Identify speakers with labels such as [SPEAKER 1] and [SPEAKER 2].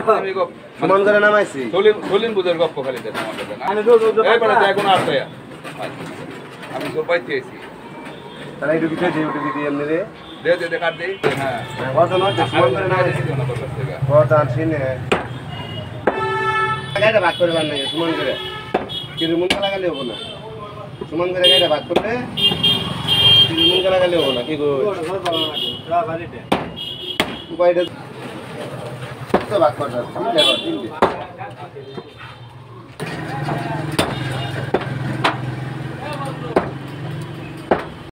[SPEAKER 1] সমান করে নামাইছি
[SPEAKER 2] সলিম বুঝের গপ্প খালি দেন আমাদের দেন এবারে এখন আর তাই আমি তো পাইতেছি
[SPEAKER 1] তাহলে একটু কিছু দিই ওটা দিই এমনি রে
[SPEAKER 2] দে কাট দেই হ্যাঁ
[SPEAKER 1] কত না সমান করে নামাইছি কত আনছিনে গাড়িটা ভাগ করে বানাই সমান করে কিন্তু মুন্ডা লাগালে হবে না সমান করে গাড়িটা ভাগ করলে মুন্ডা লাগালে হবে না কি গো উপায়টা তো ভাগ করতে হবে দেখো তিনটে